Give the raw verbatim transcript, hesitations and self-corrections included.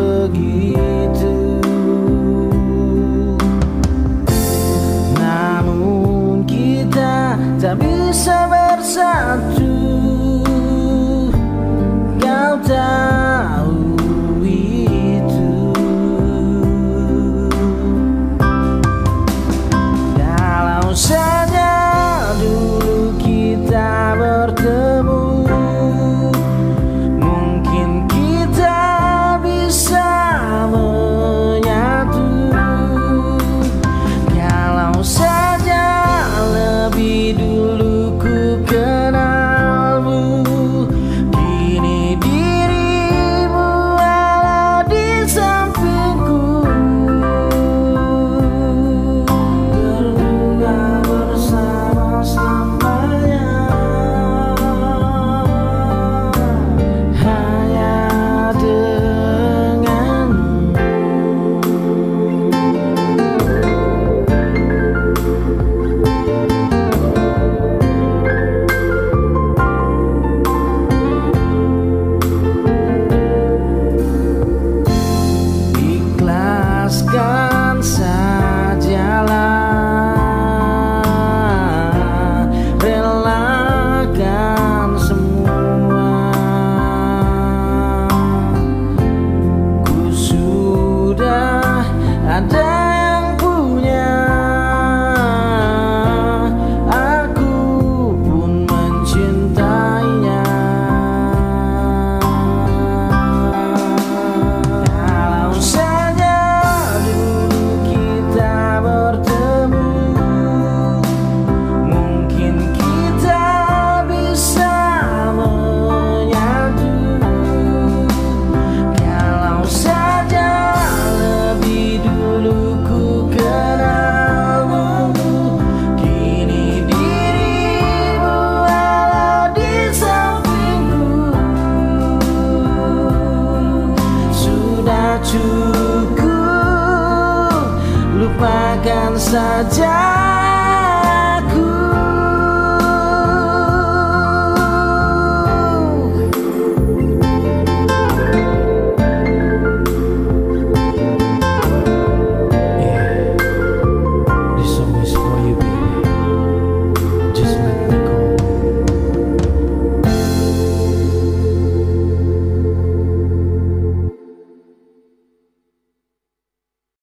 begitu. Namun kita tak bisa bersatu. Kau tahu itu. Kalau saja dulu kita bertemu, mungkin kita bisa menyatu. Kalau saja lebih dulu ku kenalmu, kini dirimu ada di sampingku. Berdua bersama selamanya, hanya denganmu. Ikhlaskan sajalah, relakan semua. Ku sudah ada yang punya, aku pun mencintainya. Kalau saja dulu kita bertemu, mungkin kita bisa menyatu. Kalau saja lebih dulu ku kenalmu, kini dirimu ada di sampingku. Sudah cukup, lupakan saja